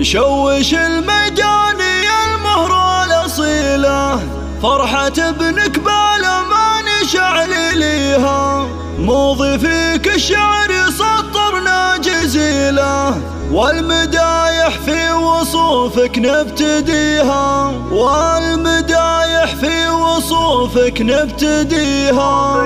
شوش المجاني المهرة الأصيلة، فرحة ابنك بالامان شعل ليها. موضي فيك الشعر سطرنا جزيلة، والمدايح في وصوفك نبتديها، والمدايح في وصوفك نبتديها.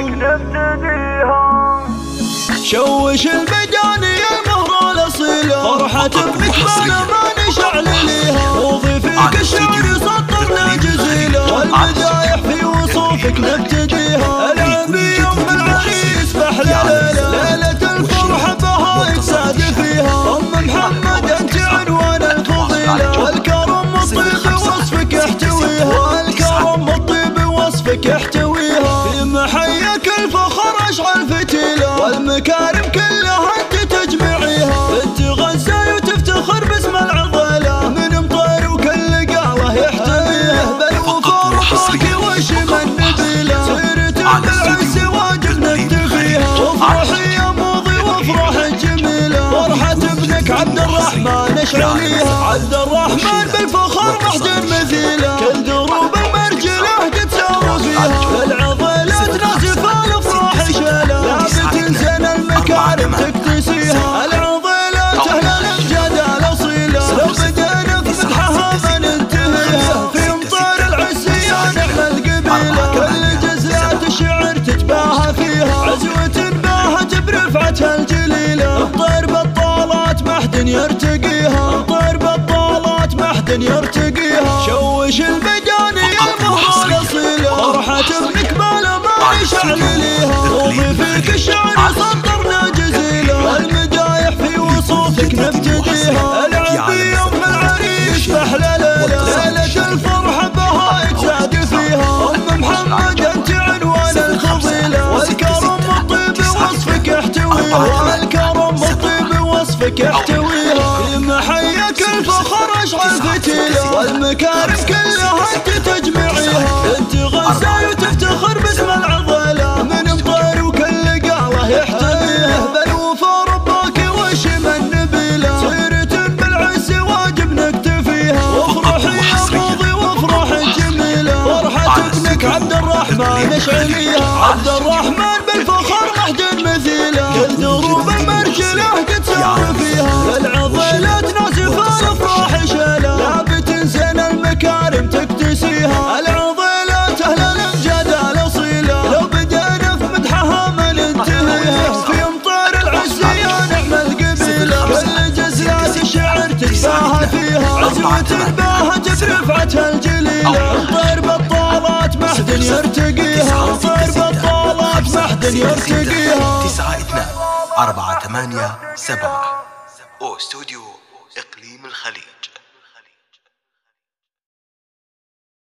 شوش المجاني المهرة الأصيلة، فرحة ابنك بالامان شعل ليها. موضي فيك الشعر سطرنا جزيلة، والمدايح في وصوفك نبتديها. العبي يوم العريس بأحلى ليلة، ليلة الفرحة بها يتساد فيها. أم محمد أنت عنوان الفضيلة، والكرم والطيب وصفك يحتويها، والكرم والطيب وصفك يحتويها. في محيك الفخر أشعل فتيلة، والمكارم كلها أنت تجمعيها. بنت غزة وتفتخر باسم العضيلة، من مطير وكل قاله يحتميها. بالوفا رباك وشم النبيلة، سيرة بالعز واجب نكتفيها. وافرحي يا موضي وافرح الجميلة، فرحة ابنك عبد الرحمن اشعليها. عبد الرحمن بالفخر محجن مثيله، كل دروب المرجله تتساوى فيها. العضيلات نازفة الافراح شاله، لابد زين المكارم تكتسيها. العضيلات اهل الامجاد الاصيله، لو بدينا في مدحها ما ننتهيها. في امطار العسيه نعم القبيله، كل جزلات الشعر تتباهى فيها. عزوة باهت برفعتها الجليله، الطير بالطالات ما حد يرتقيها، الطير بالطالات ما حد يرتقيها. شوش المجاني المهرة الأصيلة، فرحة ابنك بالامان شعل ليها. وضي فيك الشعر سطرنا جزيلة، والمدايح في وصوفك نبتديها. العبي يوم العريس بأحلى ليلة، ليلة الفرحة بها يتساد فيها. أم محمد أنت عنوان الفضيلة، والكرم والطيب وصفك يحتويها، والكرم والطيب وصفك يحتويها. في محيك الفخر أشعل فتيلة، والمكارم كلها أنت تجمعيها. بنت غزة وتفتخر باسم العضيلة، من مطير وكل قاله يحتميها. بالوفا رباك وشم النبيلة، سيرة بالعز واجب نكتفيها. وافرحي يا موضي وافرح الجميلة، فرحة ابنك عبد الرحمن اشعليها. عبد الرحمن بالفخر محجن مثيله، كل دروب المرجله تتساوى فيها. العضيلات نازفة الافراح شاله، لابد زين المكارم تكتسيها. العضيلات اهل الامجاد الاصيله، لو بدينا في مدحها ما ننتهيها. في امطار العسيه نعم القبيله، كل جزلات الشعر تتباهى فيها. عزوة باهت برفعتها الجليله، الطير بالطالات ما حد يرتقيها، الطير بالطالات ما حد يرتقيها. 9-2-4-8-7 أو استوديو إقليم الخليج.